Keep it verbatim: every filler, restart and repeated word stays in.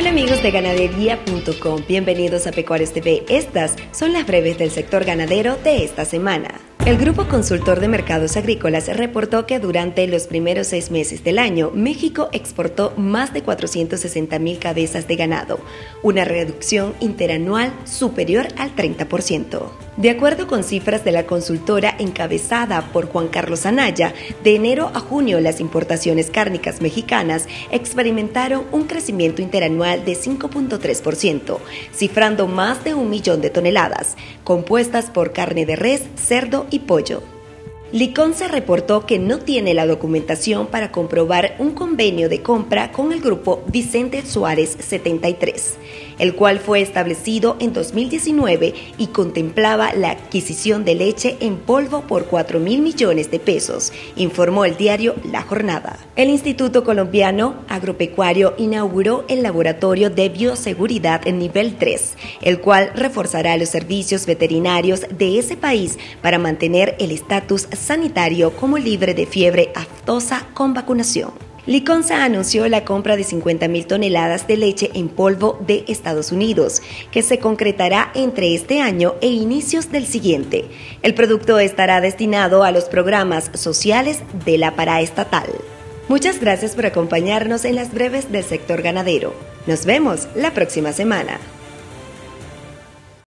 Hola amigos de ganadería punto com, bienvenidos a Pecuarios T V. Estas son las breves del sector ganadero de esta semana. El Grupo Consultor de Mercados Agrícolas reportó que durante los primeros seis meses del año, México exportó más de cuatrocientas sesenta mil cabezas de ganado, una reducción interanual superior al treinta por ciento. De acuerdo con cifras de la consultora encabezada por Juan Carlos Anaya, de enero a junio las importaciones cárnicas mexicanas experimentaron un crecimiento interanual de cinco punto tres por ciento, cifrando más de un millón de toneladas, compuestas por carne de res, cerdo y pollo. Liconza reportó que no tiene la documentación para comprobar un convenio de compra con el grupo Vicente Suárez setenta y tres, el cual fue establecido en dos mil diecinueve y contemplaba la adquisición de leche en polvo por cuatro mil millones de pesos, informó el diario La Jornada. El Instituto Colombiano Agropecuario inauguró el laboratorio de bioseguridad en nivel tres, el cual reforzará los servicios veterinarios de ese país para mantener el estatus sanitario como libre de fiebre aftosa con vacunación. Liconza anunció la compra de cincuenta mil toneladas de leche en polvo de Estados Unidos, que se concretará entre este año e inicios del siguiente. El producto estará destinado a los programas sociales de la paraestatal. Muchas gracias por acompañarnos en las breves del sector ganadero. Nos vemos la próxima semana.